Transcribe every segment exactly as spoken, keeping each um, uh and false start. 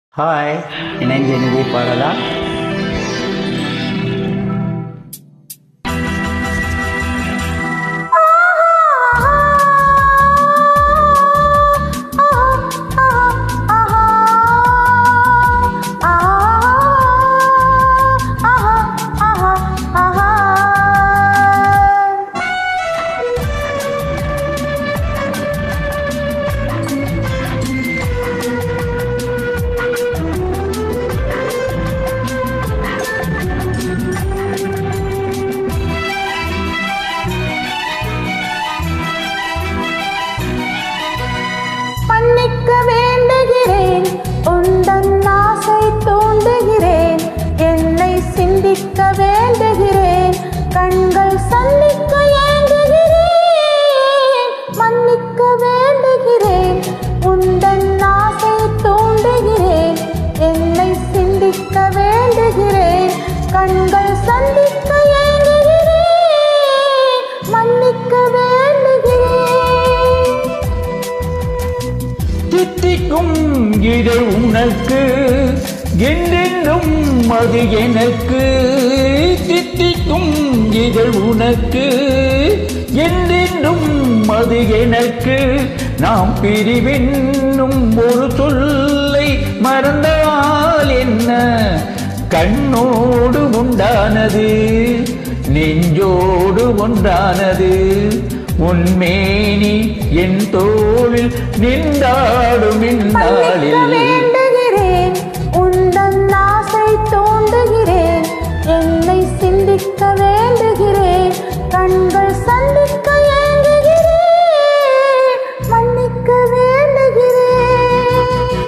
Hi, இணைந்து எழுதி பாடலாம். மன்னிக்க வேண்டுகிறேன், உந்தன் ஆசை தூண்டுகிறேன், என்னை சிந்திக்க வேண்டுகிறேன், கண்கள் சந்திக்க ஏங்குகிறேன். மன்னிக்க வேண்டுகிறேன், உந்தன் ஆசை தூண்டுகிறேன், என்னை சிந்திக்க வேண்டுகிறேன், கண்கள் சந்திக்க ஏங்குகிறேன். மன்னிக்க வேண்டுகிறேன். தித்திக்கும் இதை உனக்கு என்றென்றும் அது எனக்கு. தித்திக்கும் இதை உனக்கு என்றென்றும் அது எனக்கு. நாம் பிரிவென்னும் ஒரு சொல்லை மறந்தால் என்ன? கண்ணோடு உண்டானது நெஞ்சோடு ஒன்றானது. உன்மேனி என் தோளில் நின்றாடும் இந்நாளில். வேண்டுகிறேன், உந்தன் ஆசை தூண்டுகிறேன், என்னை சிந்திக்க வேண்டுகிறேன், கண்கள் சந்திக்க ஏங்குகிறேன். மன்னிக்க வேண்டுகிறேன்.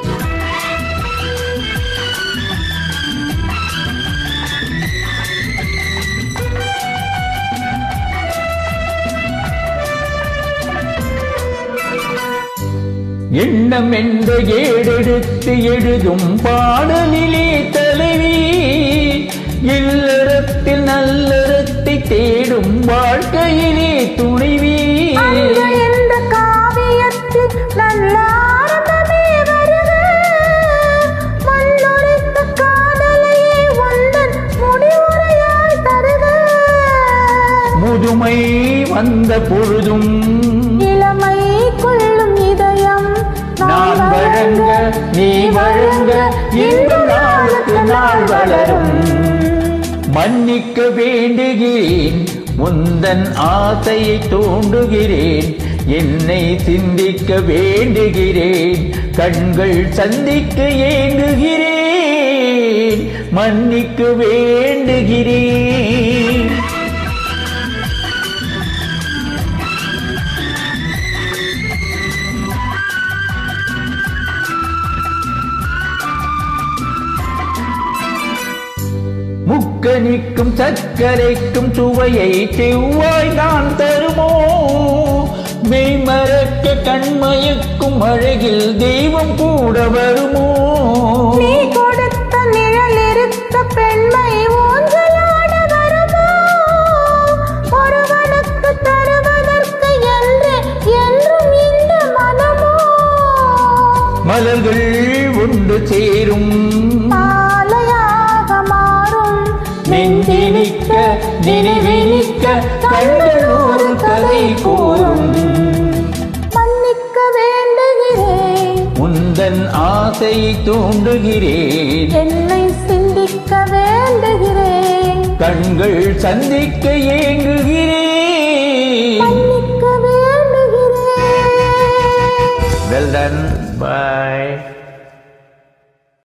எண்ணம் என்ற ஏடெடுத்து எழுதும் பாடலிலே தலைவி, இல்லறத்தில் நல்லறத்தை தேடும் வாழ்க்கையிலே துணைவி. அன்பு என்ற காவியத்தில் நல்ல ஆரம்பமே வருக, மண்ணுரைத்த காதலையே உந்தன் முடிவுரையாய் தருக. முதுமை வந்த பொழுதும் இளமை கொள்ளும் இதயம் நான் வழங்க நீ வழங்க இன்னும் நாளுக்கு நாள் வளரும். மன்னிக்க வேண்டுகிறேன், முந்தன் ஆசையை தூண்டுகிறேன், என்னை சிந்திக்க வேண்டுகிறேன், கண்கள் சந்திக்க ஏங்குகிறேன். மன்னிக்க வேண்டுகிறேன். முக்கனிக்கும் சர்க்கரைக்கும் சுவையை செவ்வாய் நான் தருமோ? மெய்மறக்க கண்மயக்கும் அழகில் தெய்வம் கூட வருமோ? நீ கொடுத்த நிழல் இருக்க பெண்மை ஊஞ்சலாட வருமோ? ஒருவனுக்கு தருவதற்கு என்று என்றும் இந்த மனமோ? மலர்கள் ஒன்று சேரும் நெஞ்சினிக்க நினைவினிக்க கண்கள் ஒரு கதை கூறும். மன்னிக்க வேண்டுகிறேன், உந்தன் ஆசையை தூண்டுகிறேன், என்னை சிந்திக்க வேண்டுகிறேன், கண்கள் சந்திக்க ஏங்குகிறேன். மன்னிக்க வேண்டுகிறேன். Well done. Bye.